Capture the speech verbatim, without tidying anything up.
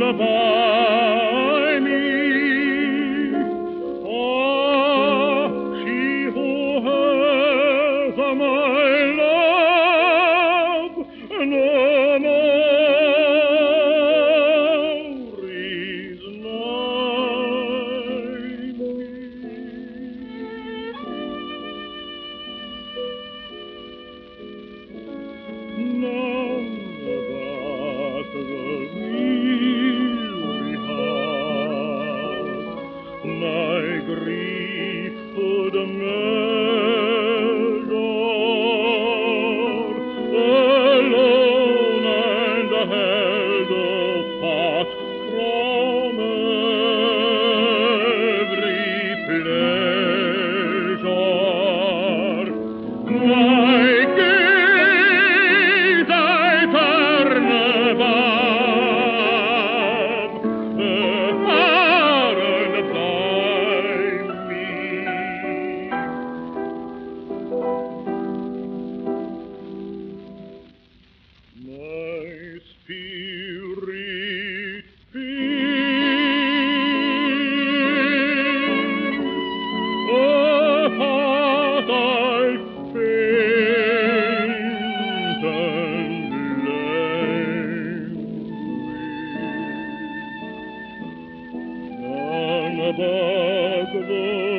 by me. Ah, she who has my love no more is nigh me. None but the weary heart my grief could measure, alone and held apart from every pleasure. My gaze I turn above, hard by me. My spirit feels, a heart I faint and languish. None but the